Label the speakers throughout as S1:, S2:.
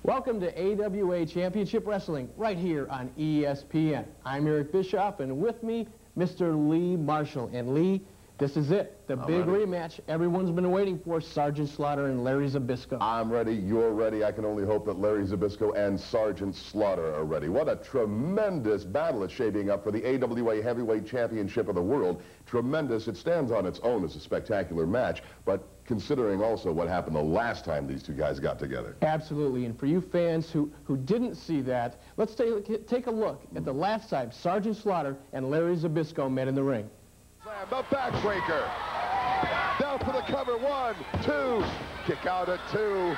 S1: Welcome to AWA Championship Wrestling right here on ESPN. I'm Eric Bischoff, and with me, Mr. Lee Marshall. And Lee, this is it, the big rematch everyone's been waiting for, Sergeant Slaughter and Larry Zbyszko.
S2: I'm ready, you're ready. I can only hope that Larry Zbyszko and Sergeant Slaughter are ready. What a tremendous battle it's shaping up for the AWA Heavyweight Championship of the World. Tremendous. It stands on its own as a spectacular match, but considering also what happened the last time these two guys got together.
S1: Absolutely, and for you fans who didn't see that, let's take a look at the last time Sergeant Slaughter and Larry Zbyszko met in the ring.
S3: Slam, the backbreaker. Down for the cover, 1, 2. Kick out at 2.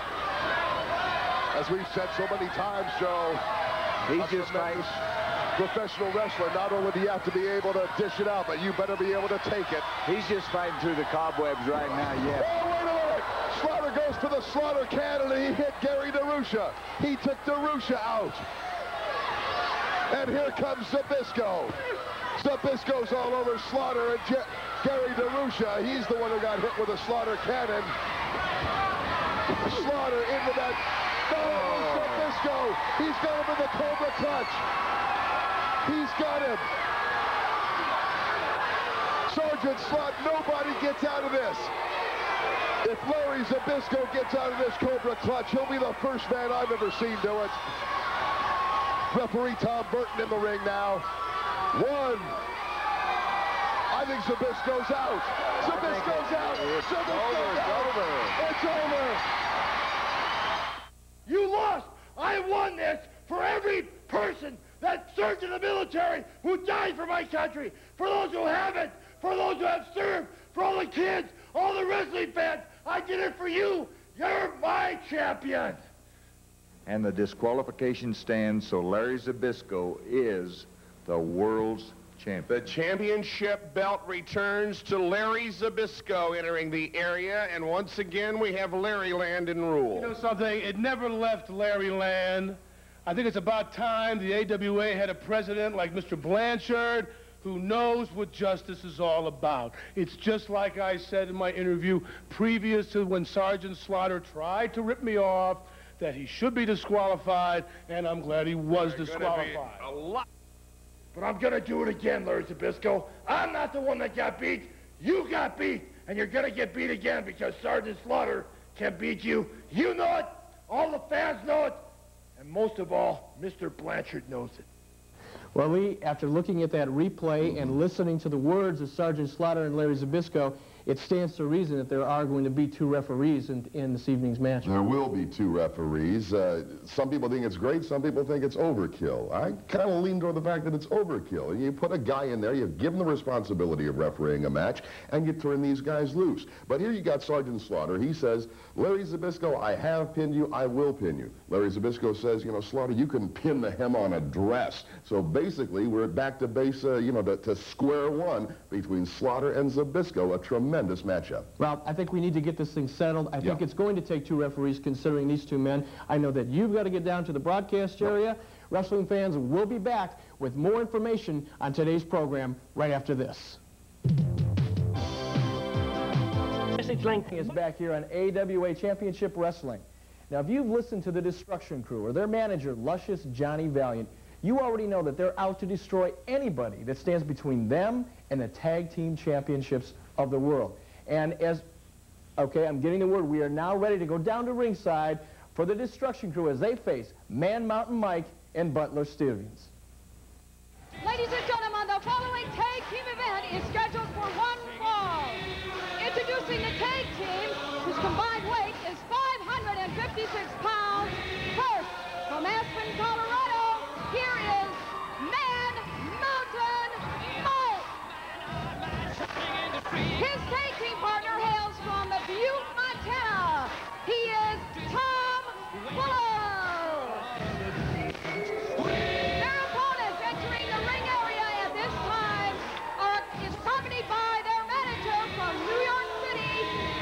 S3: As we've said so many times, Joe, he's just nice. Professional wrestler, not only do you have to be able to dish it out, but you better be able to take it.
S4: He's just fighting through the cobwebs right now, yeah.
S3: Oh, wait a minute! Slaughter goes for the Slaughter cannon, and he hit Gary DeRusha. He took DeRusha out. And here comes Zbyszko. Zbyszko's all over Slaughter, and Gary DeRusha, he's the one who got hit with a Slaughter cannon. Slaughter into that. No, Zbyszko. He's got him in the Cobra Clutch. He's got him. Sergeant Slaughter, nobody gets out of this. If Larry Zbyszko gets out of this Cobra Clutch, he'll be the first man I've ever seen do it. Referee Tom Burton in the ring now. 1. I think Zbyszko's out. Zbyszko's out. Zbyszko's out. It's over.
S5: You lost. I won this for every person that served in the military, who died for my country, for those who haven't, for those who have served, for all the kids, all the wrestling fans. I did it for you. You're my champion.
S4: And the disqualification stands, so Larry Zbyszko is the world's champion.
S6: The championship belt returns to Larry Zbyszko entering the area, and once again we have Larry Land in rule.
S5: You know something? It never left Larry Land. I think it's about time the AWA had a president like Mr. Blanchard who knows what justice is all about. It's just like I said in my interview previous to when Sergeant Slaughter tried to rip me off, that he should be disqualified, and I'm glad he was disqualified. But I'm going to do it again, Larry Zbyszko. I'm not the one that got beat. You got beat, and you're going to get beat again because Sergeant Slaughter can beat you. You know it. All the fans know it. And most of all, Mr. Blanchard knows it.
S1: Well, Lee, after looking at that replay and listening to the words of Sergeant Slaughter and Larry Zbyszko, it stands to reason that there are going to be 2 referees in this evening's match.
S2: There will be 2 referees. Some people think it's great, some people think it's overkill. I kind of lean toward the fact that it's overkill. You put a guy in there, you give him the responsibility of refereeing a match, and you turn these guys loose. But here you got Sergeant Slaughter. He says, Larry Zbyszko, I have pinned you, I will pin you. Larry Zbyszko says, you know, Slaughter, you can pin the hem on a dress. So basically, we're back to base, you know, to square one between Slaughter and Zbyszko, a tremendous matchup.
S1: Well, I think we need to get this thing settled. I think it's going to take 2 referees considering these 2 men. I know that you've got to get down to the broadcast area. Wrestling fans will be back with more information on today's program right after this. Message Link is back here on AWA Championship Wrestling. Now, if you've listened to the Destruction Crew or their manager, Luscious Johnny Valiant, you already know that they're out to destroy anybody that stands between them and the tag team championships of the world. And I'm getting the word, we are now ready to go down to ringside for the Destruction Crew as they face Man Mountain Mike and Butler Stevens.
S7: Ladies and gentlemen, the following tag team event is scheduled for 1 fall. Introducing the tag team, whose combined weight is 556 pounds. First, from Aspen, Colorado, here is Man Mountain Mike. His tag team partner hails from Butte, Montana. He is Tom Fuller. Their opponents entering the ring area at this time is accompanied by their manager from New York City,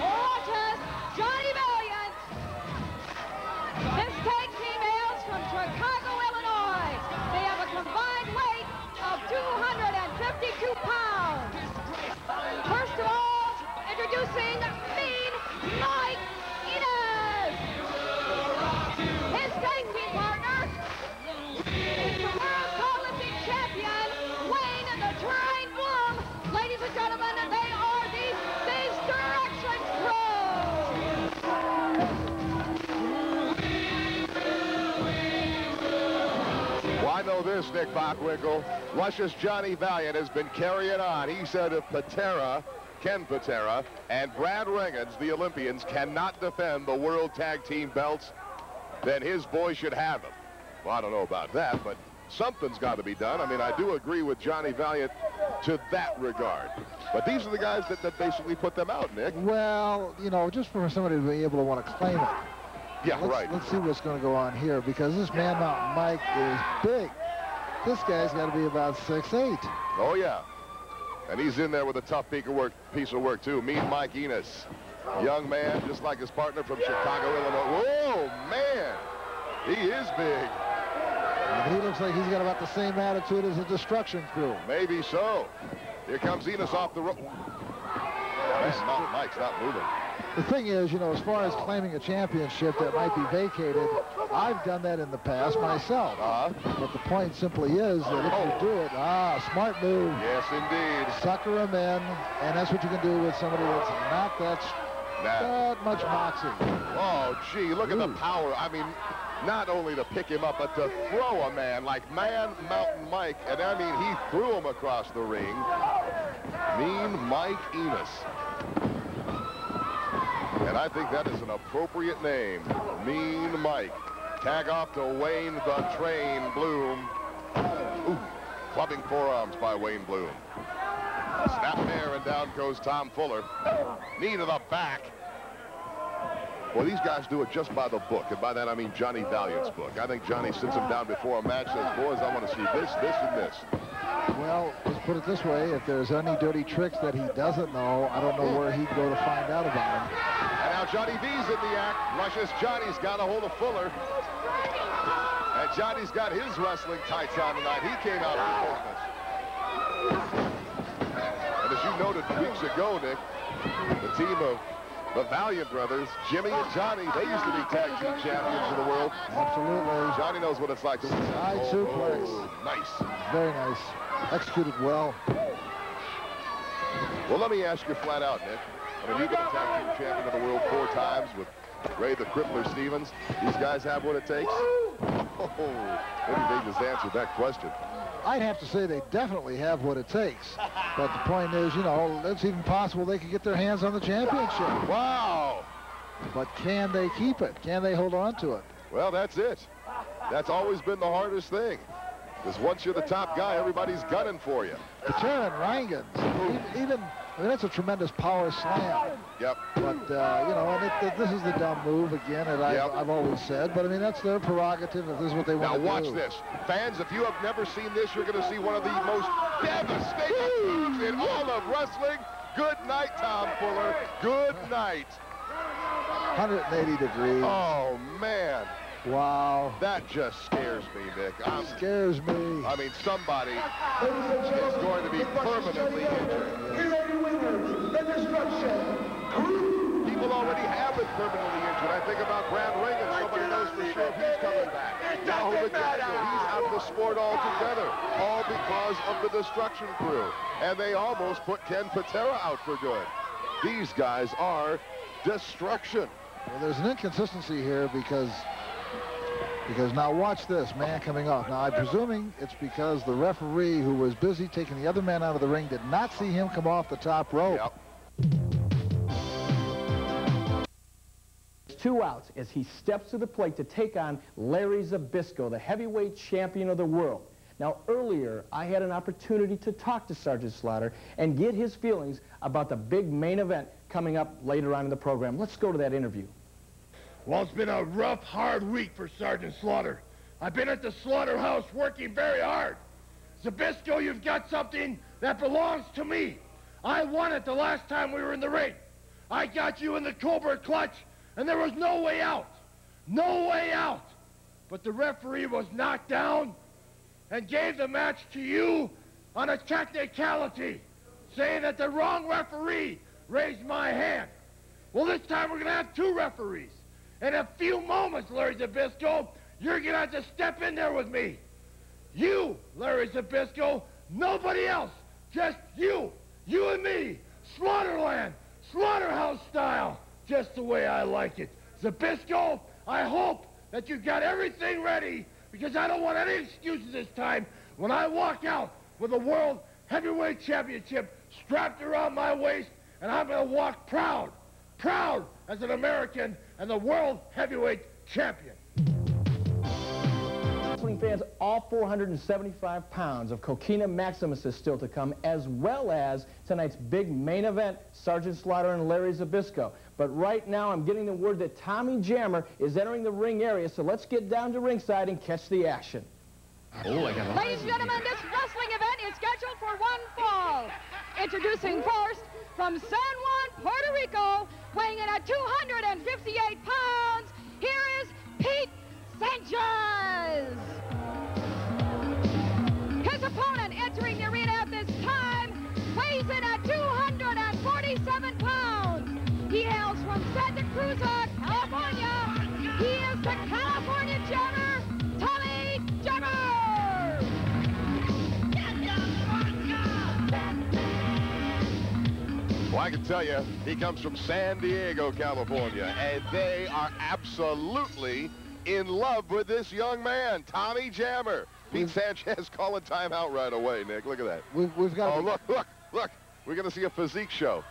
S3: I know this, Nick Bockwinkel. Luscious Johnny Valiant has been carrying on. He said if Ken Patera, and Brad Reagan's, the Olympians, cannot defend the World Tag Team belts, then his boy should have them. Well, I don't know about that, but something's got to be done. I mean, I do agree with Johnny Valiant to that regard. But these are the guys that basically put them out, Nick.
S8: Well, you know, just for somebody to be able to want to claim it.
S3: Yeah, right.
S8: Let's see what's going to go on here, because this Man Mountain Mike is big. This guy's got to be about 6'8".
S3: Oh, yeah. And he's in there with a tough piece of work, too. Mean Mike Enos. Young man, just like his partner from Chicago, Illinois. Whoa, man. He is big.
S8: And he looks like he's got about the same attitude as the Destruction Crew.
S3: Maybe so. Here comes Enos off the rope. Mike's not moving.
S8: The thing is, you know, as far as claiming a championship that might be vacated, I've done that in the past myself. But the point simply is that if you do it, smart move.
S3: Yes, indeed.
S8: Sucker him in, and that's what you can do with somebody that's not that much moxie.
S3: Oh, gee, look at the power. I mean, not only to pick him up, but to throw a man like Man Mountain Mike. And I mean, he threw him across the ring. Mean Mike Enos. And I think that is an appropriate name. Mean Mike. Tag off to Wayne the Train Bloom. Ooh, clubbing forearms by Wayne Bloom. Snap there, and down goes Tom Fuller. Knee to the back. Well, these guys do it just by the book, and by that I mean Johnny Valiant's book. I think Johnny sits him down before a match, says, boys, I want to see this, this, and this.
S8: Well, let's put it this way. If there's any dirty tricks that he doesn't know, I don't know where he'd go to find out about them.
S3: And now Johnny V's in the act. Luscious Johnny's got a hold of Fuller. And Johnny's got his wrestling tights on tonight. He came out for business. And as you noted weeks ago, Nick, the team of the Valiant brothers, Jimmy and Johnny, they used to be tag team champions of the world.
S8: Absolutely.
S3: Johnny knows what it's like to win.
S8: Side suplex.
S3: Nice.
S8: Very nice. Executed well.
S3: Well, let me ask you flat out, Nick. I mean, you've been a tag team champion of the world 4 times with Ray the Crippler Stevens. These guys have what it takes? Oh, what do you think just answered that question?
S8: I'd have to say they definitely have what it takes. But the point is, you know, it's even possible they could get their hands on the championship.
S3: Wow.
S8: But can they keep it? Can they hold on to it?
S3: Well, that's it. That's always been the hardest thing. Because once you're the top guy, everybody's gunning for you.
S8: Patera and Rangens, even, I mean, that's a tremendous power slam.
S3: Yep.
S8: But, you know, and this is the dumb move, again, that I've always said. But, I mean, that's their prerogative if this is what they want to do.
S3: Now, watch this. Fans, if you have never seen this, you're going to see one of the most devastating moves in all of wrestling. Good night, Tom Fuller. Good night.
S8: 180 degrees.
S3: Oh, man.
S8: Wow.
S3: That just scares me, Nick.
S8: Scares me.
S3: I mean, somebody is going to be permanently injured. People already have been permanently injured. I think about Brad Reagan. Nobody knows for sure if he's coming back. Now McDaniel, he's out of the sport altogether. All because of the Destruction Crew. And they almost put Ken Patera out for good. These guys are destruction.
S8: Well, there's an inconsistency here because now watch this, man coming off. Now, I'm presuming it's because the referee, who was busy taking the other man out of the ring, did not see him come off the top rope.
S3: Yep.
S1: 2 outs as he steps to the plate to take on Larry Zbyszko, the heavyweight champion of the world. Now, earlier, I had an opportunity to talk to Sergeant Slaughter and get his feelings about the big main event coming up later on in the program. Let's go to that interview.
S5: Well, it's been a rough, hard week for Sergeant Slaughter. I've been at the slaughterhouse working very hard. Zbyszko, you've got something that belongs to me. I won it the last time we were in the ring. I got you in the Cobra clutch, and there was no way out. No way out. But the referee was knocked down and gave the match to you on a technicality, saying that the wrong referee raised my hand. Well, this time we're going to have 2 referees. In a few moments, Larry Zbyszko, you're going to have to step in there with me. You, Larry Zbyszko, nobody else, just you. You and me, Slaughterland, slaughterhouse style, just the way I like it. Zbyszko, I hope that you got everything ready because I don't want any excuses this time when I walk out with a World Heavyweight Championship strapped around my waist, and I'm going to walk proud as an American and the World Heavyweight Champion.
S1: Wrestling fans, all 475 pounds of Coquina Maximus is still to come, as well as tonight's big main event, Sergeant Slaughter and Larry Zbyszko. But right now, I'm getting the word that Tommy Jammer is entering the ring area, so let's get down to ringside and catch the action.
S7: Ladies and gentlemen, this wrestling event is scheduled for one fall. Introducing first, from San Juan, Puerto Rico, weighing in at 258 pounds, here is Pete Sanchez. His opponent entering the arena at this time weighs in at 247 pounds. He hails from Santa Cruz, California. He is the California Jammer, Tommy Jammer.
S3: Well, I can tell you, he comes from San Diego, California, and they are absolutely in love with this young man, Tommy Jammer. Pete Sanchez calling timeout right away, Nick. Look at that.
S8: We've got.
S3: Oh, look. We're going to see a physique show.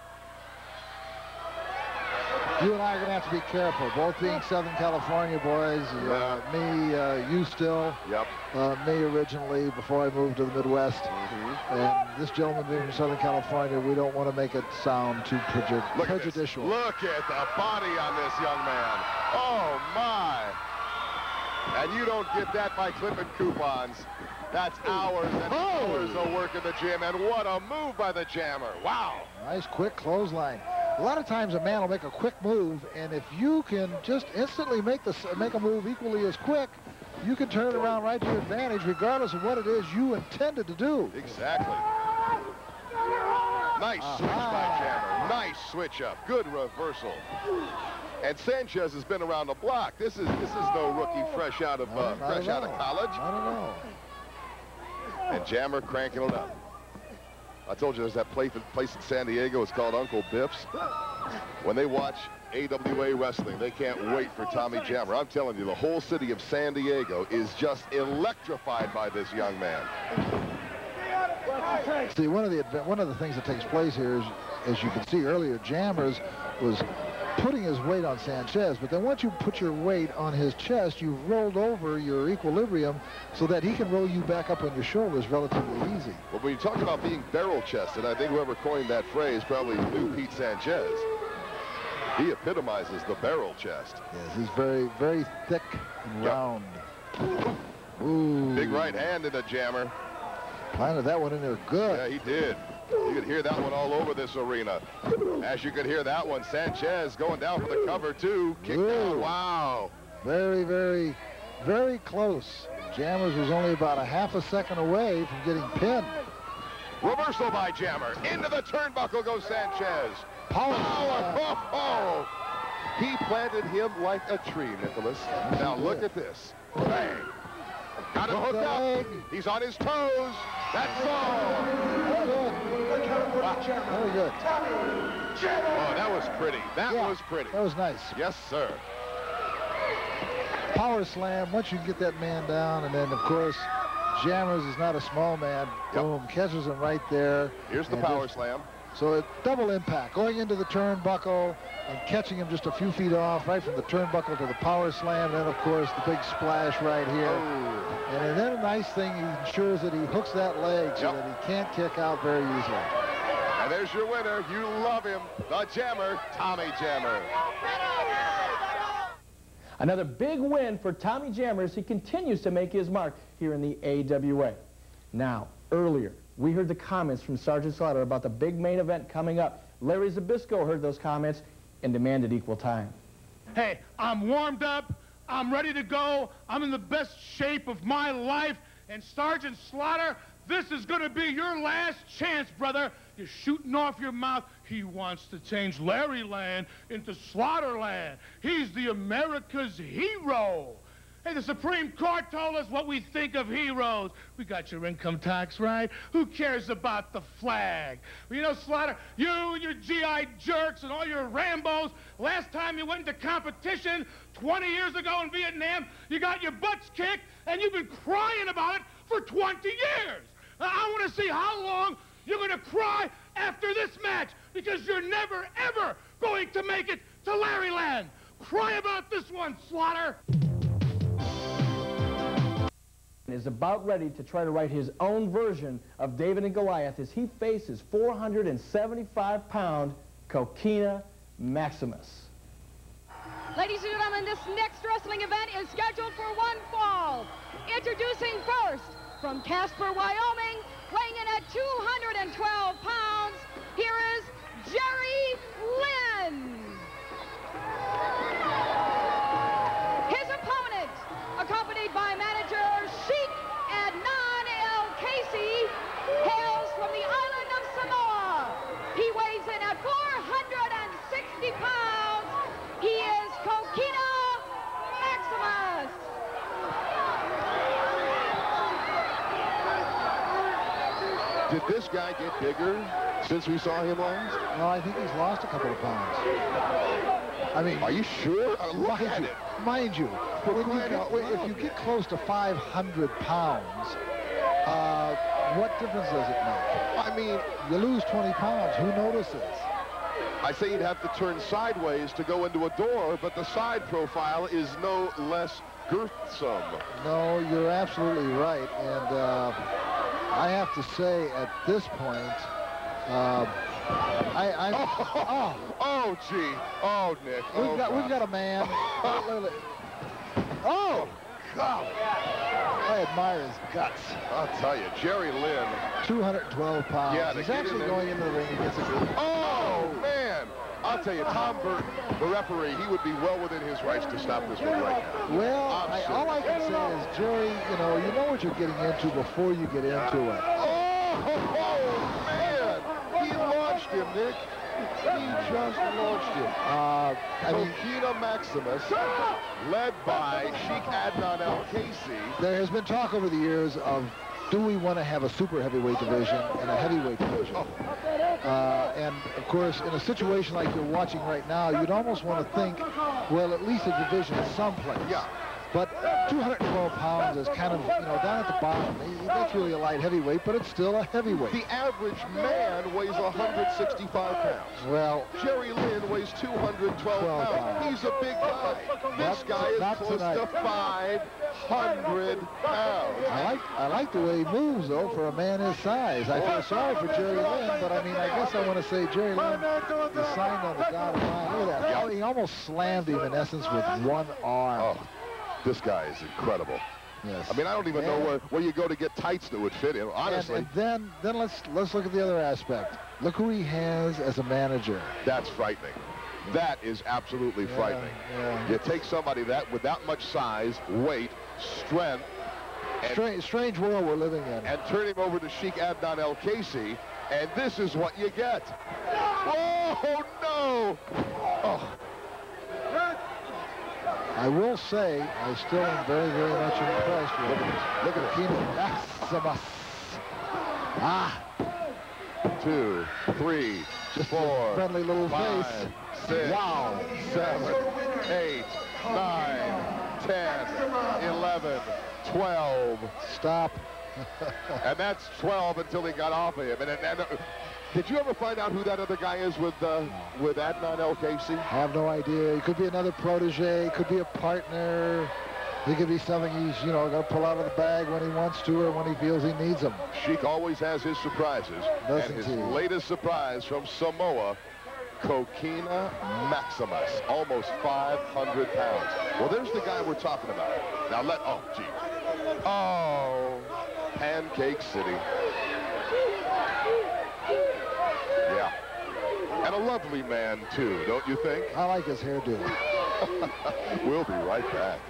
S8: You and I are going to have to be careful, both being Southern California boys. Me, you still.
S3: Yep.
S8: Me originally, before I moved to the Midwest. And this gentleman being from Southern California, we don't want to make it sound too prejudicial.
S3: Look at the body on this young man. Oh, my. And you don't get that by clipping coupons. That's hours and hours of work in the gym, and what a move by the Jammer. Wow.
S8: Nice quick clothesline. A lot of times a man will make a quick move, and if you can just instantly make a move equally as quick, you can turn it around right to your advantage, regardless of what it is you intended to do.
S3: Exactly. Nice switch by Jammer. Nice switch up. Good reversal. And Sanchez has been around the block. This is no rookie fresh out of college.
S8: I don't know.
S3: And Jammer cranking it up. I told you there's that place in San Diego. It's called Uncle Biff's. When they watch AWA wrestling, they can't wait for Tommy Jammer. I'm telling you, the whole city of San Diego is just electrified by this young man.
S8: See, one of the things that takes place here is, as you can see earlier, Jammers was putting his weight on Sanchez, but then once you put your weight on his chest, you've rolled over your equilibrium so that he can roll you back up on your shoulders relatively easy.
S3: But when you talk about being barrel-chested, I think whoever coined that phrase probably knew Pete Sanchez. He epitomizes the barrel chest.
S8: Yes, he's very, very thick and round. Ooh.
S3: Big right hand in the Jammer.
S8: Planted that one in there good.
S3: Yeah, he did. You could hear that one all over this arena. As you could hear that one, Sanchez going down for the cover, too. Kick down. Wow.
S8: Very, very, very close. Jammers was only about a half a second away from getting pinned.
S3: Reversal by Jammer. Into the turnbuckle goes Sanchez. Power. Oh. He planted him like a tree, Nicholas. Now look at this. Bang. Got him hooked up. He's on his toes. That's all.
S8: Very good.
S3: Oh, that was pretty. That was pretty.
S8: That was nice.
S3: Yes, sir.
S8: Power slam. Once you get that man down, and then, of course, Jammers is not a small man. Boom. Catches him right there.
S3: Here's the power slam.
S8: So a double impact. Going into the turnbuckle and catching him just a few feet off, right from the turnbuckle to the power slam. And then, of course, the big splash right here.
S3: Oh.
S8: And then a nice thing, he ensures that he hooks that leg so that he can't kick out very easily.
S3: And there's your winner. You love him. The Jammer, Tommy Jammer.
S1: Another big win for Tommy Jammer as he continues to make his mark here in the AWA. Now, earlier, we heard the comments from Sergeant Slaughter about the big main event coming up. Larry Zbyszko heard those comments and demanded equal time.
S5: Hey, I'm warmed up. I'm ready to go. I'm in the best shape of my life. And Sergeant Slaughter, this is going to be your last chance, brother. You're shooting off your mouth. He wants to change Larry Land into Slaughterland. He's the America's hero. Hey, the Supreme Court told us what we think of heroes. We got your income tax, right? Who cares about the flag? Well, you know, Slaughter, you and your GI jerks and all your Rambos, last time you went into competition 20 years ago in Vietnam, you got your butts kicked, and you've been crying about it for 20 years. Now, I want to see how long you're going to cry after this match, because you're never, ever going to make it to Larryland. Cry about this one, Slaughter.
S1: Is about ready to try to write his own version of David and Goliath as he faces 475-pound Coquina Maximus.
S7: Ladies and gentlemen, this next wrestling event is scheduled for one fall. Introducing first, from Casper, Wyoming, weighing in at 212 pounds, here is Jerry Lynn. His opponent, accompanied by manager Sheik Adnan El Casey, hails from the island of Samoa. He weighs in at 460 pounds. He is Coquina Maximus.
S3: Did this guy get bigger since we saw him last?
S8: No, I think he's lost a couple of pounds. I mean,
S3: are you sure? Look at it.
S8: Mind you, if you get close to 500 pounds, what difference does it make?
S3: I mean,
S8: you lose 20 pounds. Who notices?
S3: I say you'd have to turn sideways to go into a door, but the side profile is no less girthsome.
S8: No, you're absolutely right. And I have to say, at this point,
S3: gee. Oh, Nick.
S8: We've got a man. Oh, God. I admire his guts.
S3: I'll tell you, Jerry Lynn.
S8: 212 pounds.
S3: Yeah,
S8: he's actually going into the ring against a good.
S3: Oh, man. I'll tell you, Tom Burton, the referee, he would be well within his rights to stop this one right now.
S8: Well, all I can say is, Jerry, you know what you're getting into before you get into it.
S3: Oh, man. He launched him, Nick. He just launched him. Coquina Maximus, led by Sheik Adnan El Casey.
S8: There has been talk over the years of, do we want to have a super heavyweight division and a heavyweight division? And, of course, in a situation like you're watching right now, you'd almost want to think, well, at least a division someplace.
S3: Yeah.
S8: But 212 pounds is kind of, down at the bottom. That's really a light heavyweight, but it's still a heavyweight.
S3: The average man weighs 165 pounds.
S8: Well,
S3: Jerry Lynn weighs 212 pounds. He's a big guy. This guy is close to 500 pounds.
S8: I like the way he moves, though, for a man his size. I feel sorry for Jerry Lynn, but I mean, I guess I want to say Jerry Lynn is signed on the dotted line. Look at that. Oh, he almost slammed him, in essence, with one arm.
S3: Oh. This guy is incredible.
S8: Yes.
S3: I mean, I don't even know where you go to get tights that would fit him, honestly.
S8: And then let's look at the other aspect. Look who he has as a manager.
S3: That's frightening. That is absolutely frightening.
S8: Yeah.
S3: You take somebody with that much size, weight, strength, and
S8: strange world we're living in.
S3: And turn him over to Sheik Adnan El Casey, and this is what you get. Oh, no! Oh.
S8: I will say, I still am very, very much impressed with
S3: Look at
S8: Coquina Maximus.
S3: 2, 3,
S8: just
S3: 4,
S8: a friendly little
S3: 5,
S8: face.
S3: 6,
S8: wow.
S3: 7, 8, 9, 10, 11, 12.
S8: Stop.
S3: And that's 12 until he got off of him. And did you ever find out who that other guy is with Adnan El Casey?
S8: I have no idea. He could be another protege. He could be a partner. He could be something he's, going to pull out of the bag when he wants to or when he feels he needs them.
S3: Sheik always has his surprises.
S8: Doesn't
S3: and his
S8: he?
S3: latest surprise from Samoa, Coquina Maximus, almost 500 pounds. Well, there's the guy we're talking about. Now Pancake City. Yeah. And a lovely man, too, don't you think?
S8: I like his hairdo.
S3: We'll be right back.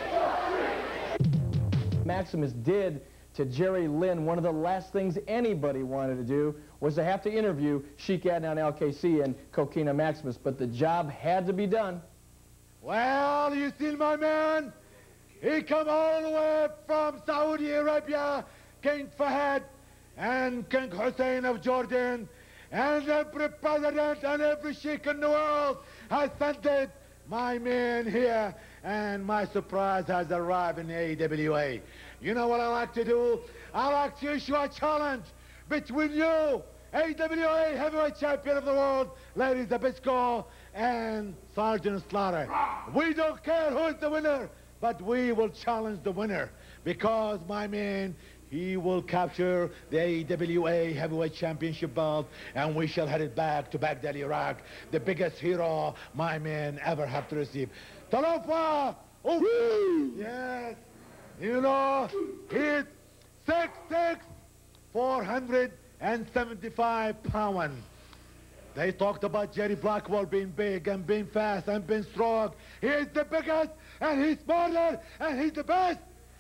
S1: Maximus did to Jerry Lynn one of the last things anybody wanted to do was to have to interview Sheik Adnan El Casey and Coquina Maximus, but the job had to be done.
S9: Well, you see, my man, He come all the way from Saudi Arabia, King Fahad and King Hussein of Jordan, and every president and every sheikh in the world has sent it. My man here, and my surprise has arrived in the AWA. You know what I like to do? I like to issue a challenge between you, AWA heavyweight champion of the world, Larry Zbyszko, and Sergeant Slaughter. We don't care who's the winner, but we will challenge the winner, because my man, he will capture the AWA heavyweight championship belt, and we shall head it back to Baghdad, Iraq, the biggest hero my man ever have to receive. Talofa! Oh, yes. You know, he's 6'6", 475 pounds. They talked about Jerry Blackwell being big and being fast and being strong. He is the biggest, and he's smarter, and he's the best.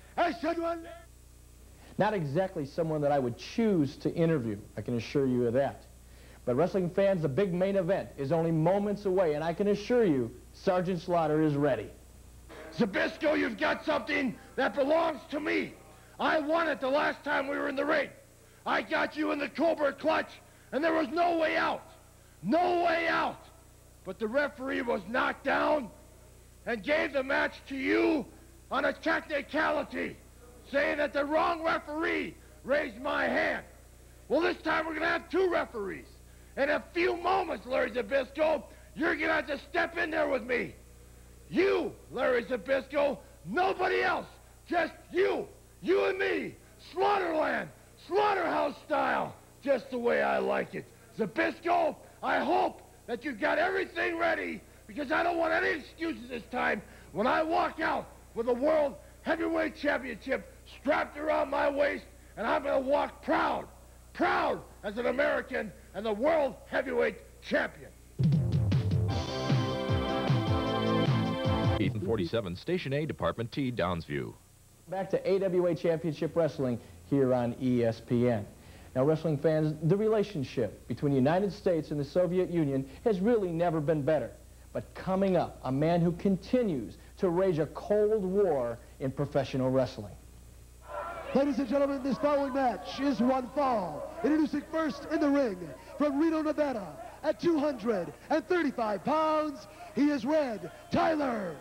S1: Not exactly someone that I would choose to interview, I can assure you of that. But wrestling fans, the big main event is only moments away, and I can assure you, Sergeant Slaughter is ready.
S10: Zbyszko, you've got something that belongs to me. I won it the last time we were in the ring. I got you in the Cobra clutch, and there was no way out. No way out. But the referee was knocked down and gave the match to you on a technicality, saying that the wrong referee raised my hand. Well, this time we're going to have two referees. In a few moments, Larry Zbyszko, you're going to have to step in there with me. You, Larry Zbyszko, nobody else, just you. You and me, Slaughterland, Slaughterhouse style, just the way I like it. Zbyszko, I hope that you've got everything ready, because I don't want any excuses this time when I walk out with the World Heavyweight Championship strapped around my waist, and I'm going to walk proud as an American and the World Heavyweight Champion.
S11: 8th and 47, Station A, Department T, Downsview.
S1: Back to AWA Championship Wrestling here on ESPN. Now, wrestling fans, the relationship between the United States and the Soviet Union has really never been better. But coming up, a man who continues to wage a cold war in professional wrestling.
S12: Ladies and gentlemen, this following match is one fall. Introducing first in the ring from Reno, Nevada, at 235 pounds, he is Red Tyler.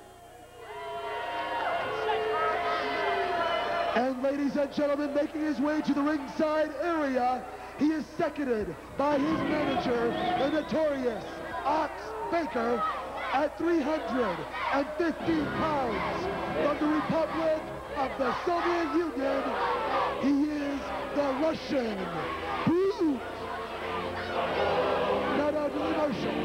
S12: And ladies and gentlemen, making his way to the ringside area, he is seconded by his manager, the notorious Ox Baker, at 350 pounds. From the Republic of the Soviet Union, he is the Russian Brute. Not under emotion.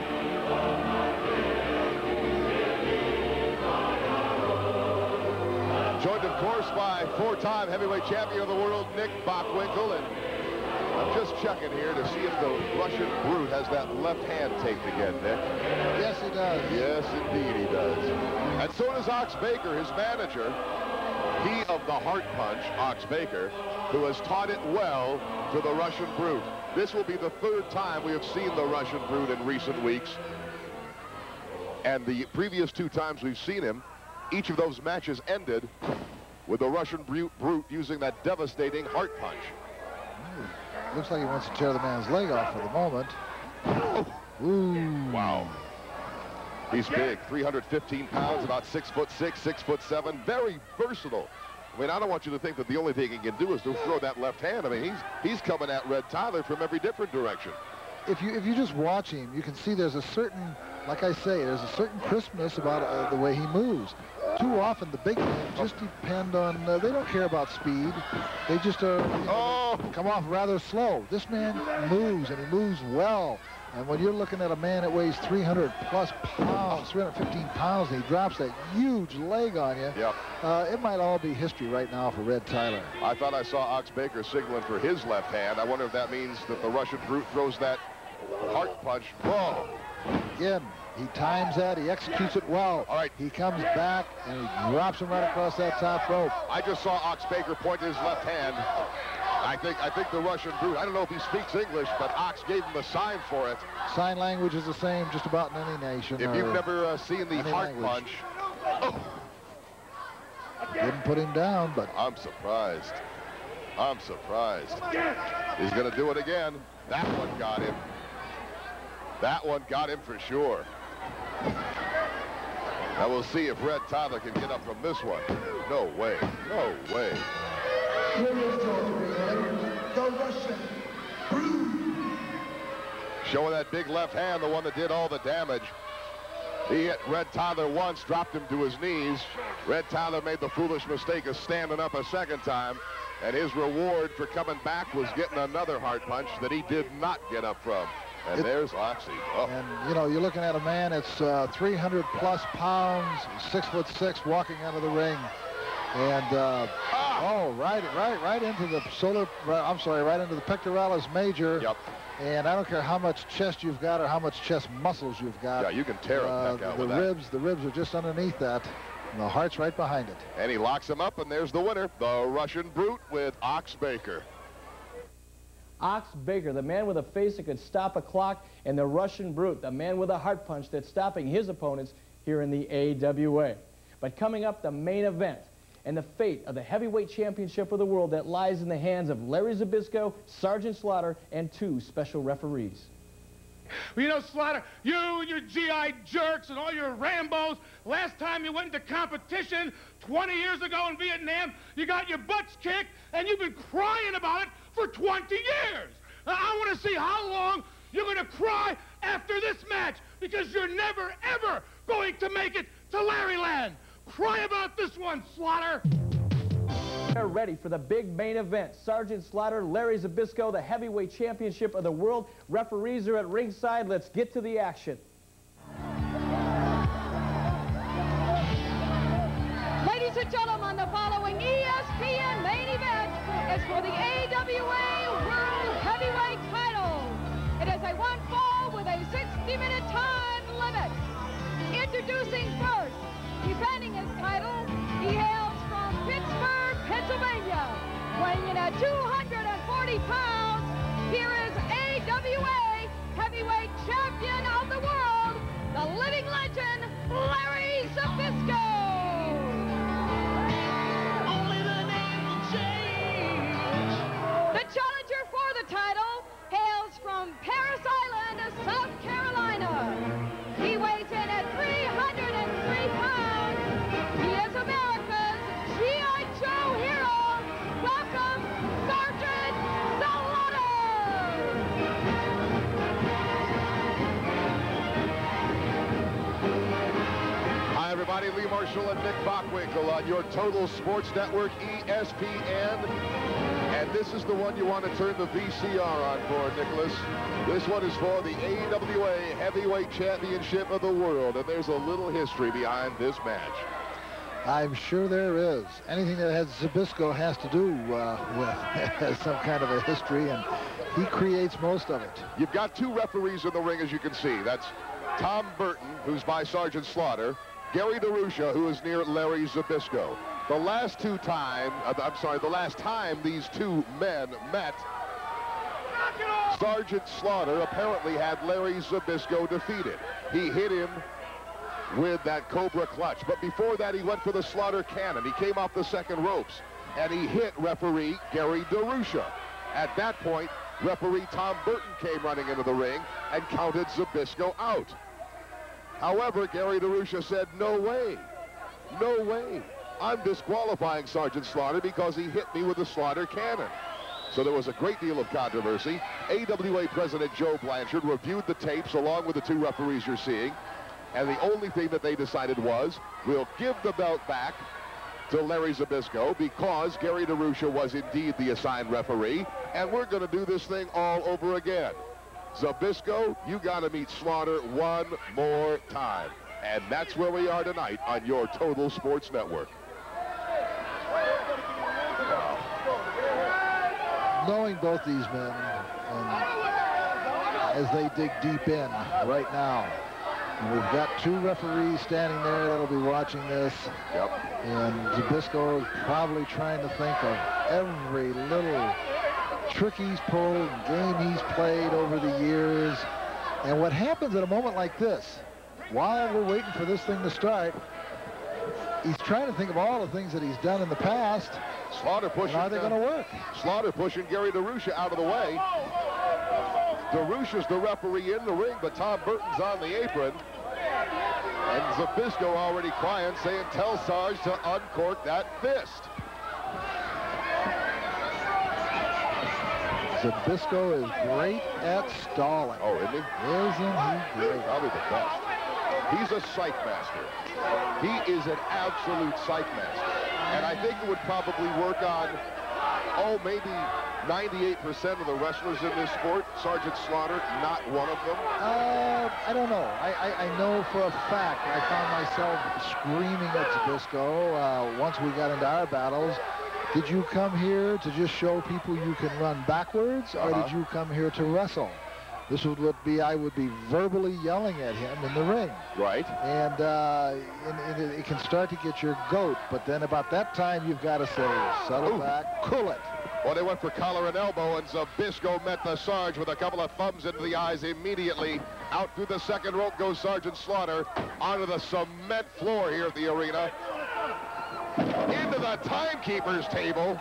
S3: Joined, of course, by four-time heavyweight champion of the world, Nick Bockwinkel. And I'm just checking here to see if the Russian Brute has that left hand taped again, Nick.
S8: Yes, he does.
S3: Yes, indeed he does. And so does Ox Baker, his manager. He of the heart punch, Ox Baker, who has taught it well to the Russian Brute. This will be the third time we have seen the Russian Brute in recent weeks. And the previous two times we've seen him, each of those matches ended with the Russian Brute using that devastating heart punch.
S8: Looks like he wants to tear the man's leg off for the moment. Ooh.
S3: Wow. He's big, 315 pounds, about 6'6", 6'7", very versatile. I mean, I don't want you to think that the only thing he can do is to throw that left hand. I mean, he's coming at Red Tyler from every different direction.
S8: If you just watch him, you can see there's a certain, like I say, there's a certain crispness about the way he moves. Too often, the big men just depend on, they don't care about speed. They just come off rather slow. This man moves, and he moves well. And when you're looking at a man that weighs 300-plus pounds, 315 pounds, and he drops that huge leg on you, it might all be history right now for Red Tyler.
S3: I thought I saw Ox Baker signaling for his left hand. I wonder if that means that the Russian Brute throws that heart punch. Whoa.
S8: Again, he times that. He executes it well.
S3: All right.
S8: He comes back, and he drops him right across that top rope.
S3: I just saw Ox Baker point to his left hand. I think the Russian Brute, I don't know if he speaks English, but Ox gave him a sign for it.
S8: Sign language is the same just about in any nation.
S3: If you've never seen the heart punch.
S8: Didn't put him down, but
S2: I'm surprised. I'm surprised. He's going to do it again. That one got him. That one got him for sure. Now we'll see if Red Tyler can get up from this one. No way. No way.
S12: The Russian Brute.
S2: Showing that big left hand, the one that did all the damage. He hit Red Tyler once, dropped him to his knees. Red Tyler made the foolish mistake of standing up a second time, and his reward for coming back was getting another hard punch that he did not get up from. And there's Oxy. Oh.
S8: And, you know, you're looking at a man that's 300-plus pounds, 6'6", walking out of the ring. And, right into the right into the pectoralis major.
S2: Yep.
S8: And I don't care how much chest you've got or how much chest muscles you've got.
S2: Yeah, you can tear a neck out with that.
S8: The ribs are just underneath that. And the heart's right behind it.
S2: And he locks him up, and there's the winner, the Russian Brute with Ox Baker.
S1: Ox Baker, the man with a face that could stop a clock, and the Russian Brute, the man with a heart punch that's stopping his opponents here in the AWA. But coming up, the main event and the fate of the heavyweight championship of the world that lies in the hands of Larry Zbyszko, Sergeant Slaughter, and 2 special referees.
S5: Well, you know, Slaughter, you and your GI jerks and all your Rambos, last time you went into competition 20 years ago in Vietnam, you got your butts kicked, and you've been crying about it for 20 years. I want to see how long you're going to cry after this match, because you're never, ever going to make it to Larryland. Cry about this one, Slaughter.
S1: They're ready for the big main event. Sergeant Slaughter, Larry Zbyszko, the heavyweight championship of the world. Referees are at ringside. Let's get to the action.
S7: Ladies and gentlemen, the following ESPN main event is for the AWA World Heavyweight title. It is a one fall with a 60-minute time limit. Introducing first, defending his title, he hails from Pittsburgh, Pennsylvania. Weighing in at 240 pounds, here is AWA Heavyweight Champion of the World, the living legend, Larry Zbyszko. Only the name will change. The challenger for the title hails from Paris Island, South Carolina. He weighs in at 303 pounds. He is America's G.I. Joe hero. Welcome, Sergeant Slaughter.
S2: Hi, everybody. Lee Marshall and Nick Bockwinkel on your Total Sports Network, ESPN. And this is the one you want to turn the VCR on for, Nicholas. This one is for the AWA Heavyweight Championship of the World. And there's a little history behind this match.
S8: I'm sure there is. Anything that has Zbyszko has to do with some kind of a history, and he creates most of it.
S2: You've got 2 referees in the ring, as you can see. That's Tom Burton, who's by Sergeant Slaughter, Gary DeRusha, who is near Larry Zbyszko. The last time these 2 men met, Sergeant Slaughter apparently had Larry Zbyszko defeated. He hit him with that Cobra clutch. But before that, he went for the Slaughter cannon. He came off the second ropes, and he hit referee Gary DeRusha. At that point, referee Tom Burton came running into the ring and counted Zbyszko out. However, Gary DeRusha said, no way, no way. I'm disqualifying Sergeant Slaughter because he hit me with the Slaughter cannon. So there was a great deal of controversy. AWA President Joe Blanchard reviewed the tapes along with the 2 referees you're seeing. And the only thing that they decided was, we'll give the belt back to Larry Zbyszko because Gary DeRusha was indeed the assigned referee, and we're going to do this thing all over again. Zbyszko, you got to meet Slaughter one more time. And that's where we are tonight on your Total Sports Network.
S8: Knowing both these men, as they dig deep in right now, and we've got 2 referees standing there that'll be watching this.
S2: Yep.
S8: And Zbyszko is probably trying to think of every little trick he's pulled and game he's played over the years. And what happens at a moment like this, while we're waiting for this thing to start, he's trying to think of all the things that he's done in the past.
S3: Slaughter pushing.
S8: Are they going to work?
S3: Slaughter pushing Gary DeRusha out of the way. DeRusha's the referee in the ring, but Tom Burton's on the apron. And Zbyszko already crying, saying, tell Sarge to uncork that fist.
S8: Zbyszko is great at stalling.
S3: Oh, isn't he?
S8: Isn't he great?
S3: Probably the best. He's a psych master. He is an absolute psych master. And I think it would probably work on, maybe 98% of the wrestlers in this sport. Sergeant Slaughter, not one of them.
S8: I don't know. I know for a fact I found myself screaming at Zbyszko once we got into our battles. Did you come here to just show people you can run backwards, or did you come here to wrestle? This would be, I would be verbally yelling at him in the ring.
S3: Right.
S8: And it can start to get your goat, but then about that time you've got to say, settle back, cool it.
S3: Well, they went for collar and elbow, and Zbyszko met the Sarge with a couple of thumbs into the eyes immediately. Out through the second rope goes Sergeant Slaughter onto the cement floor here at the arena. Into the timekeeper's table.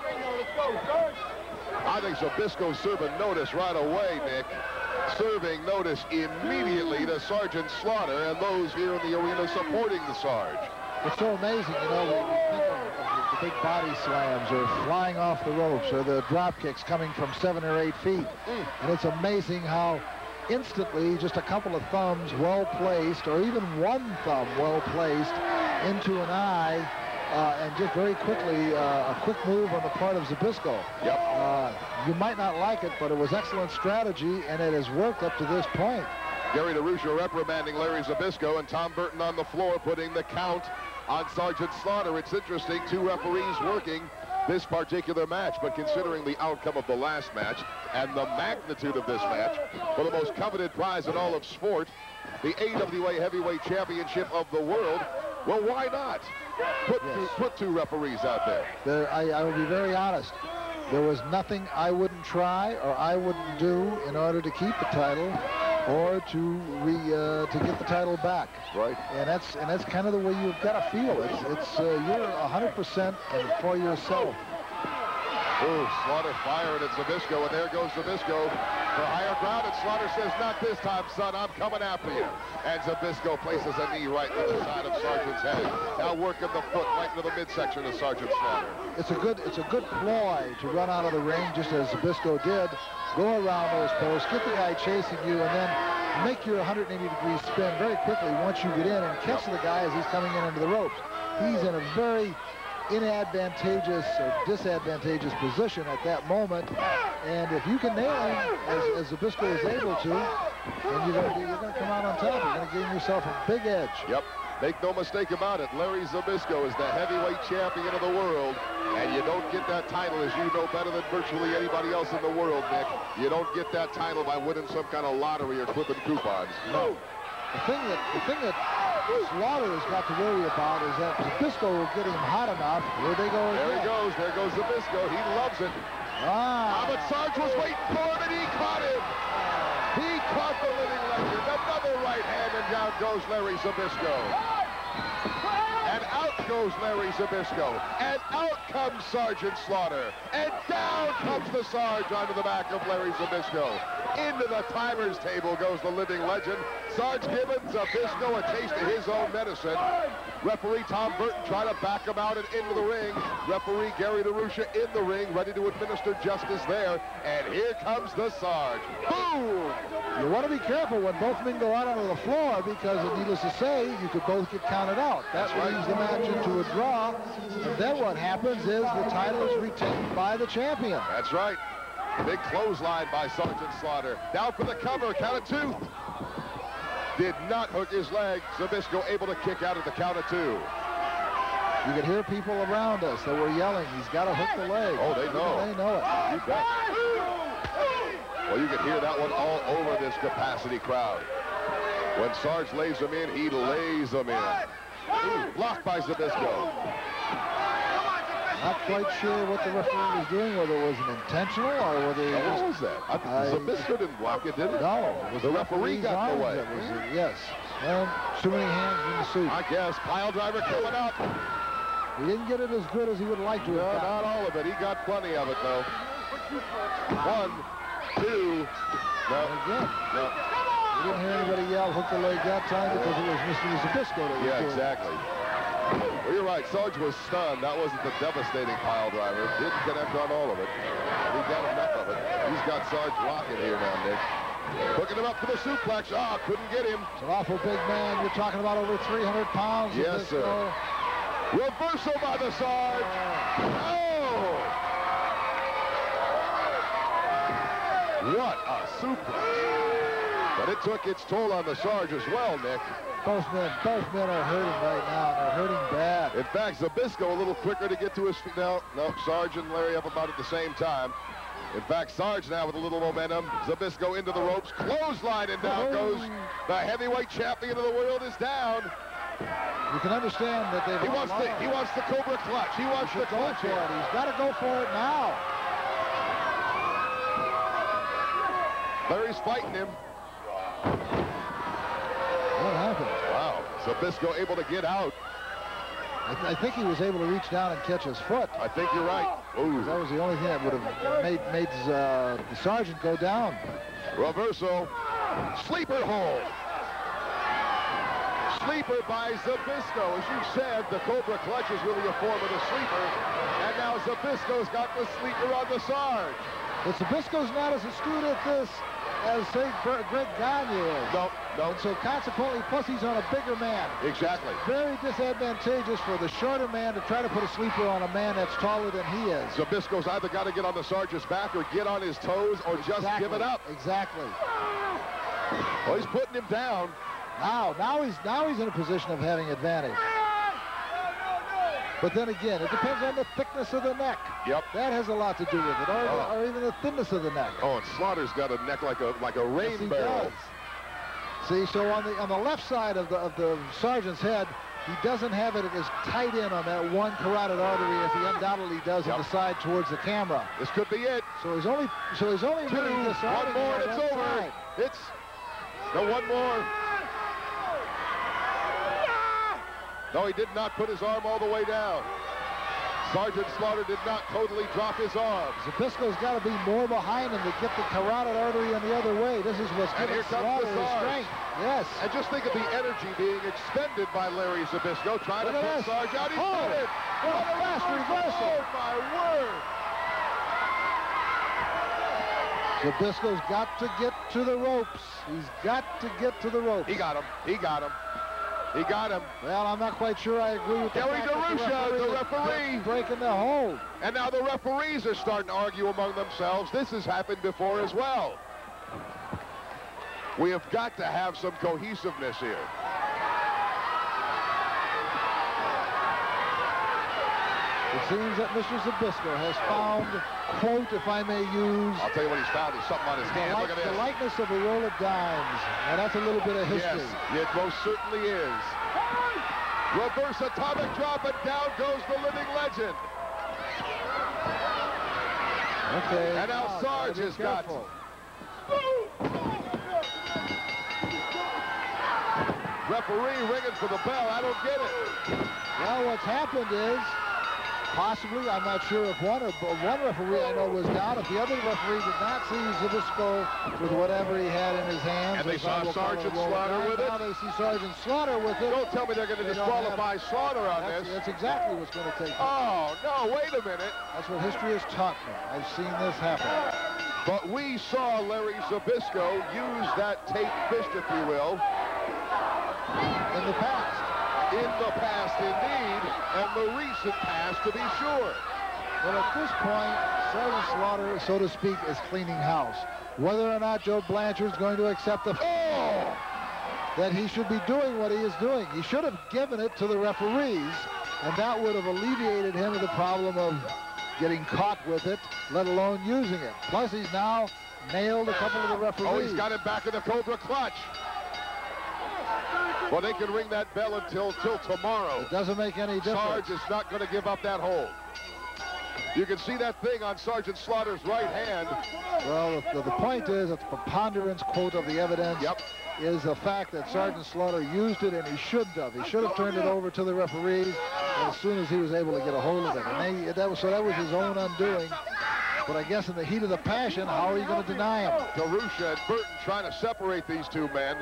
S3: I think Zbyszko's serving notice right away, Nick. Serving notice immediately to Sergeant Slaughter and those here in the arena supporting the Sarge.
S8: It's so amazing, you know, we think of the big body slams or flying off the ropes or the drop kicks coming from 7 or 8 feet. And it's amazing how instantly just a couple of thumbs well placed, or even one thumb well placed into an eye, and just very quickly, a quick move on the part of Zbyszko.
S3: Yep.
S8: You might not like it, but it was excellent strategy, and it has worked up to this point.
S3: Gary DeRusha reprimanding Larry Zbyszko, and Tom Burton on the floor putting the count on Sergeant Slaughter. It's interesting, 2 referees working this particular match, but considering the outcome of the last match and the magnitude of this match for the most coveted prize in all of sport, the AWA Heavyweight Championship of the world, well, why not? Put 2 referees out there.
S8: I will be very honest. There was nothing I wouldn't try or I wouldn't do in order to keep the title or to get the title back.
S3: Right.
S8: And that's kind of the way you've got to feel. It's you're 100% for yourself.
S3: Ooh, Slaughter fired at Zbyszko, and there goes Zbyszko for higher ground, and Slaughter says, not this time, son, I'm coming after you. And Zbyszko places a knee right to the side of Sergeant's head. Now working the foot right into the midsection of Sergeant Slaughter.
S8: It's a good ploy to run out of the ring, just as Zbyszko did. Go around those posts, get the guy chasing you, and then make your 180-degree spin very quickly once you get in and catch the guy as he's coming in under the ropes. He's in a very inadvantageous or disadvantageous position at that moment, and if you can nail him as Zbyszko is able to, then you're going to come out on top. You're going to give yourself a big edge.
S3: Yep. Make no mistake about it. Larry Zbyszko is the heavyweight champion of the world, and you don't get that title, as you know better than virtually anybody else in the world, Nick. You don't get that title by winning some kind of lottery or clipping coupons.
S8: No. The thing that Slaughter has got to worry about is that Zbyszko will get him hot enough. Here they go again.
S3: There he goes. There goes Zbyszko. He loves it. But Sarge was waiting for him, and he caught him. He caught the living legend. Another right hand, and down goes Larry Zbyszko. And out goes Larry Zbyszko. And out comes Sergeant Slaughter. And down comes the Sarge onto the back of Larry Zbyszko. Into the timer's table goes the living legend. Sarge giving Zbyszko a taste of his own medicine. Referee Tom Burton trying to back him out and into the ring. Referee Gary DeRusha in the ring, ready to administer justice there. And here comes the Sarge. Boom!
S8: You want to be careful when both men go out onto the floor, because, needless to say, you could both get counted out. That leaves the match into a draw. And then what happens is the title is retained by the champion.
S3: That's right. Big clothesline by Sergeant Slaughter. Down for the cover, count of 2. Did not hook his leg. Zbyszko able to kick out at the count of 2.
S8: You could hear people around us that were yelling, he's got to hook the leg.
S3: Oh, they know.
S8: They know it.
S3: You bet. Well, you can hear that one all over this capacity crowd. When Sarge lays him in, he lays him in. Ooh, blocked by Zbyszko.
S8: Not quite sure what the referee was doing, whether it was an intentional or whether it was...
S2: What was that? Zbyszko didn't block it, did he?
S8: No. It was
S2: the referee got in the way.
S8: Yes. Well, too many hands in the suit.
S2: I guess. Pile driver coming up.
S8: He didn't get it as good as he would like to have gotten.
S2: Not all of it. He got plenty of it, though. 1, 2. No.
S8: Again.
S2: No.
S8: We didn't hear anybody yell hook the leg that time because it was Mr. Zbyszko that was doing it.
S2: Exactly. Well, you're right. Sarge was stunned. That wasn't the devastating pile driver. Didn't connect on all of it. He got enough of it. He's got Sarge rocking here now, Nick. Hooking him up for the suplex. Couldn't get him.
S8: It's an awful big man. You're talking about over 300 pounds.
S2: Yes, sir. Reversal by the Sarge. Oh! What a suplex. But it took its toll on the Sarge as well, Nick.
S8: Both men are hurting right now. They're hurting bad.
S2: In fact, Zbyszko a little quicker to get to his feet. No, Sarge and Larry up about at the same time. In fact, Sarge now with a little momentum. Zbyszko into the ropes. Clothesline, and down goes the heavyweight champion of the world is down.
S8: You can understand that
S2: he wants the Cobra clutch. He wants the clutch
S8: for it. He's got to go for it now.
S2: Larry's fighting him.
S8: What happened?
S2: Wow. Zbyszko able to get out.
S8: I think he was able to reach down and catch his foot.
S2: I think you're right. Ooh.
S8: That was the only thing that would have made the sergeant go down.
S2: Reversal. Sleeper hold. Sleeper by Zbyszko. As you said, the Cobra clutch is really a form of the sleeper. And now Zbyszko's got the sleeper on the Sarge.
S8: But Zbyszko's not as astute at this as, say, Greg Gagne is.
S2: No.
S8: And so consequently, plus he's on a bigger man.
S2: Exactly.
S8: Very disadvantageous for the shorter man to try to put a sleeper on a man that's taller than he is.
S2: Zbyszko's either got to get on the Sarge's back or get on his toes or just give it up.
S8: Exactly.
S2: Well, he's putting him down.
S8: Now he's in a position of having advantage. But then again, it depends on the thickness of the neck.
S2: Yep.
S8: That has a lot to do with it, or even the thinness of the neck.
S2: Oh, and Slaughter's got a neck like a rain
S8: yes,
S2: barrel.
S8: Does. See, so on the left side of the sergeant's head, he doesn't have it as tight in on that one carotid artery as he undoubtedly does on the side towards the camera.
S2: This could be it.
S8: So he's only really deciding
S2: one more, and it's over.
S8: Side.
S2: It's no one more. No, he did not put his arm all the way down. Sergeant Slaughter did not totally drop his arm.
S8: Zbyszko's got to be more behind him to get the carotid artery on the other way. This is what's giving Slaughter his strength. Yes.
S2: And just think of the energy being expended by Larry Zbyszko trying to put Sarge out. He did it.
S8: What a fast reversal.
S2: Oh, my word.
S8: Zbyszko's got to get to the ropes. He's got to get to the ropes.
S2: He got him. He got him. He got him.
S8: Well, I'm not quite sure I agree with
S2: Gary DeRusha, the referee.
S8: Breaking the hold.
S2: And now the referees are starting to argue among themselves. This has happened before as well. We have got to have some cohesiveness here.
S8: It seems that Mr. Zbyszko has found, quote, if I may use...
S2: I'll tell you what he's found is something on his hand. Look at this.
S8: The likeness of a roll of dimes. Now, that's a little bit of history.
S2: Yes, it most certainly is. Reverse atomic drop, and down goes the living legend.
S8: Okay.
S2: And now Sarge has got... Referee ringing for the bell. I don't get it.
S8: Well, what's happened is... Possibly, I'm not sure if one referee I know was down. If the other referee did not see Zbyszko with whatever he had in his hands.
S2: And they saw Sergeant Slaughter with it?
S8: Now they see Sergeant Slaughter with it.
S2: Don't tell me they're going to disqualify Slaughter on this.
S8: That's exactly what's going to take place.
S2: Oh, no, wait a minute.
S8: That's what history has taught me. I've seen this happen.
S2: But we saw Larry Zbyszko use that tape fist, if you will.
S8: In the past.
S2: In the past, indeed, and the recent past, to be sure.
S8: Well, at this point, Sergeant Slaughter, so to speak, is cleaning house. Whether or not Joe Blanchard's going to accept the that he should be doing what he is doing. He should have given it to the referees, and that would have alleviated him of the problem of getting caught with it, let alone using it. Plus, he's now nailed a couple of the referees.
S2: Oh, he's got him back in the Cobra clutch. Well, they can ring that bell until tomorrow.
S8: It doesn't make any difference.
S2: Sarge is not going to give up that hold.
S3: You can see that thing on Sergeant Slaughter's right hand.
S8: Well, the point is that the preponderance quote of the evidence is the fact that Sergeant Slaughter used it, and he shouldn't have. He should have turned it over to the referees as soon as he was able to get a hold of it. And that was his own undoing. But I guess in the heat of the passion, how are you going to deny him?
S3: DeRusha and Burton trying to separate these two men.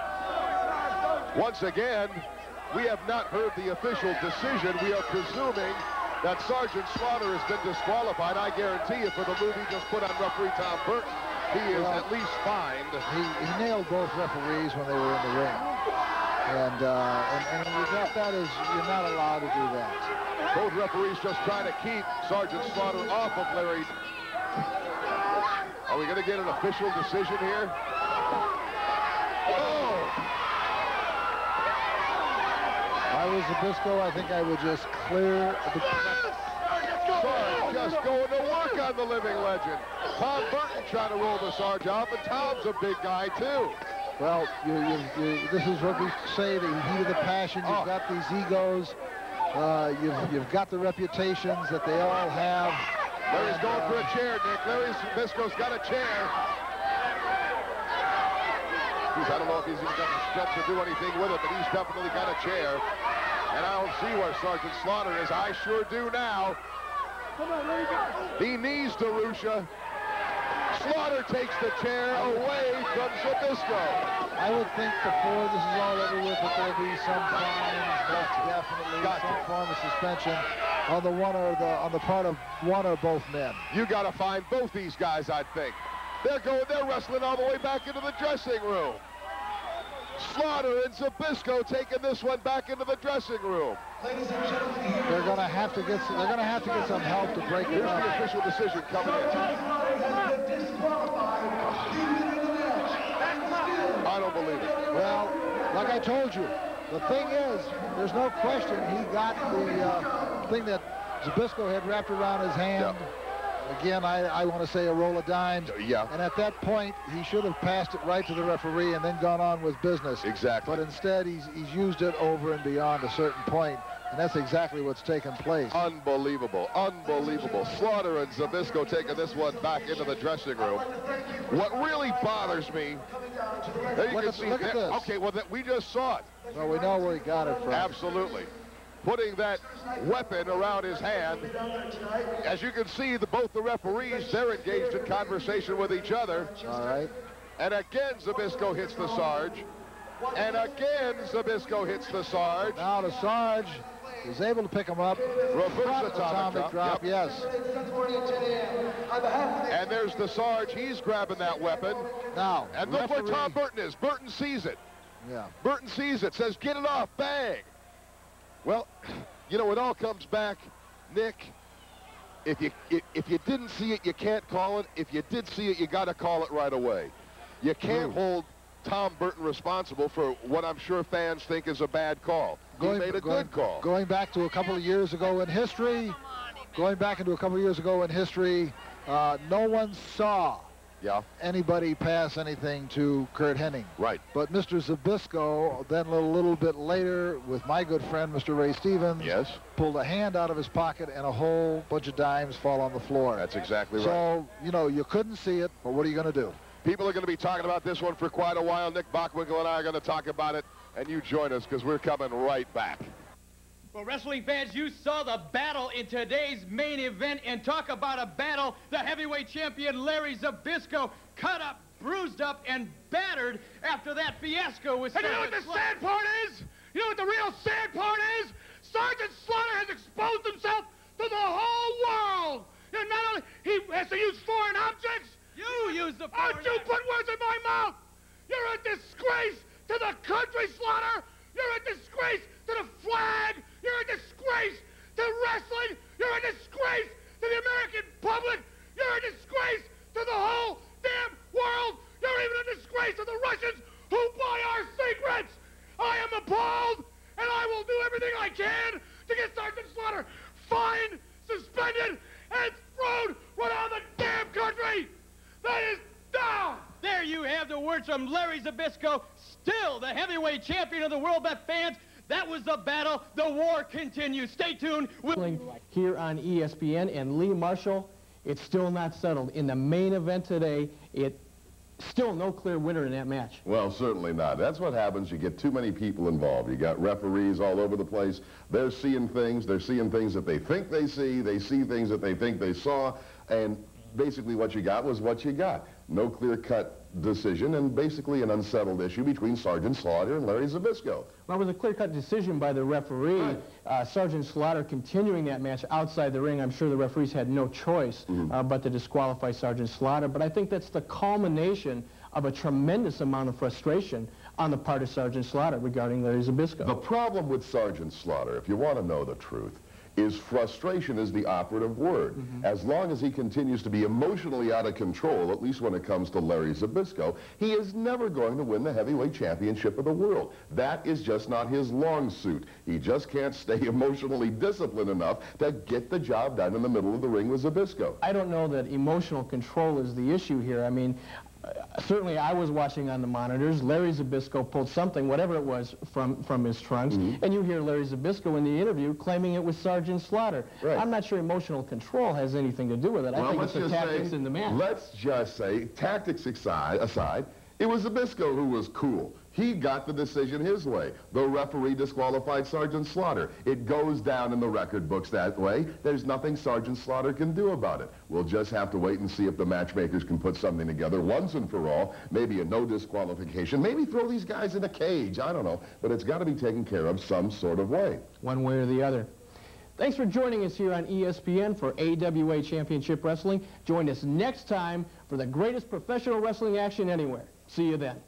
S3: Once again, we have not heard the official decision. We are presuming that Sergeant Slaughter has been disqualified. I guarantee you, for the move he just put on referee Tom Burton, he is at least fined.
S8: He nailed both referees when they were in the ring. And you got that as you're not allowed to do that.
S3: Both referees just trying to keep Sergeant Slaughter off of Larry. Are we going to get an official decision here? Oh!
S8: If I was Zbyszko, I think I would just clear the...
S3: Sarge just going to work on the living legend. Tom Burton trying to roll the Sarge off, and Tom's a big guy, too.
S8: Well, this is what we say, the heat of the passion. You've got these egos. You've got the reputations that they all have.
S3: Larry's going for a chair, Nick. Larry Zbyszko's got a chair. I don't know if he's even got the strength to do anything with it, but he's definitely got a chair. And I don't see where Sergeant Slaughter is. I sure do now. He knees DeRusha. Slaughter takes the chair away from Zbyszko.
S8: I would think before this is all over with that there'll be some fines, definitely some form of suspension on the part of one or both men.
S3: You got to find both these guys, I think. They're wrestling all the way back into the dressing room. Slaughter and Zbyszko taking this one back into the dressing room.
S8: They're going to have to get some help to break it up.
S3: Here's the official decision coming in. I don't believe it.
S8: Well, like I told you, the thing is, there's no question he got the thing that Zbyszko had wrapped around his hand. Yeah. Again, I want to say a roll of dimes.
S3: Yeah.
S8: And at that point, he should have passed it right to the referee and then gone on with business.
S3: Exactly.
S8: But instead, he's used it over and beyond a certain point, and that's exactly what's taken place.
S3: Unbelievable. Unbelievable. Slaughter and Zbyszko taking this one back into the dressing room. What really bothers me... Look at this. Okay, well, we just saw it.
S8: Well, we know where he got it from.
S3: Absolutely. Putting that weapon around his hand. As you can see, both the referees, they're engaged in conversation with each other.
S8: All right.
S3: And again, Zbyszko hits the Sarge. And again, Zbyszko hits the Sarge.
S8: Now the Sarge is able to pick him up.
S3: Reverse atomic drop.
S8: Yep. Yes.
S3: And there's the Sarge. He's grabbing that weapon.
S8: Now,
S3: and look where Tom Burton is. Burton sees it.
S8: Yeah.
S3: Burton sees it, says, get it off, bang. Well, you know, it all comes back, Nick. If you didn't see it, you can't call it. If you did see it, you got to call it right away. You can't hold Tom Burton responsible for what I'm sure fans think is a bad call. He made a good call.
S8: Going back to a couple of years ago in history, no one saw anybody pass anything to Kurt Hennig.
S3: Right.
S8: But Mr. Zbyszko, then a little bit later, with my good friend, Mr. Ray Stevens, pulled a hand out of his pocket and a whole bunch of dimes fall on the floor.
S3: That's exactly right.
S8: So, you know, you couldn't see it, but what are you going to do?
S3: People are going to be talking about this one for quite a while. Nick Bockwinkel and I are going to talk about it, and you join us because we're coming right back.
S13: Well, wrestling fans, you saw the battle in today's main event, and talk about a battle. The heavyweight champion Larry Zbyszko cut up, bruised up, and battered after that fiasco with
S10: And you know what the sad part is? You know what the real sad part is? Sergeant Slaughter has exposed himself to the whole world. And not only he has to use foreign objects.
S13: You use the foreign
S10: objects. Don't you put words in my mouth. You're a disgrace to the country, Slaughter. You're a disgrace to the flag. You're a disgrace to wrestling. You're a disgrace to the American public. You're a disgrace to the whole damn world. You're even a disgrace to the Russians who buy our secrets. I am appalled, and I will do everything I can to get Sergeant Slaughter fined, suspended, and thrown right out of the damn country. That is down.
S13: There you have the words from Larry Zbyszko, still the heavyweight champion of the world. But fans, That was the battle. The war continues. Stay tuned.
S1: Here on ESPN, and Lee Marshall, it's still not settled. In the main event today, still no clear winner in that match.
S2: Well, certainly not. That's what happens. You get too many people involved. You got referees all over the place. They're seeing things. They're seeing things that they think they see. They see things that they think they saw. And basically what you got was what you got. No clear-cut decision and basically an unsettled issue between Sergeant Slaughter and Larry Zbyszko.
S1: Well, it was a clear-cut decision by the referee.
S2: Right.
S1: Sergeant Slaughter continuing that match outside the ring. I'm sure the referees had no choice but to disqualify Sergeant Slaughter. But I think that's the culmination of a tremendous amount of frustration on the part of Sergeant Slaughter regarding Larry Zbyszko.
S2: The problem with Sergeant Slaughter, if you want to know the truth, is frustration is the operative word. As long as he continues to be emotionally out of control, at least when it comes to Larry Zbyszko, he is never going to win the heavyweight championship of the world. That is just not his long suit. He just can't stay emotionally disciplined enough to get the job done in the middle of the ring with Zbyszko.
S1: I don't know that emotional control is the issue here. I mean, certainly I was watching on the monitors. Larry Zbyszko pulled something, whatever it was, from his trunks, and you hear Larry Zbyszko in the interview claiming it was Sergeant Slaughter.
S2: Right.
S1: I'm not sure emotional control has anything to do with it. I think it's the tactics in the match.
S2: Let's just say, tactics aside, it was Zbyszko who was cool. He got the decision his way. The referee disqualified Sergeant Slaughter. It goes down in the record books that way. There's nothing Sergeant Slaughter can do about it. We'll just have to wait and see if the matchmakers can put something together once and for all. Maybe a no disqualification. Maybe throw these guys in a cage. I don't know. But it's got to be taken care of some sort of way.
S1: One way or the other. Thanks for joining us here on ESPN for AWA Championship Wrestling. Join us next time for the greatest professional wrestling action anywhere. See you then.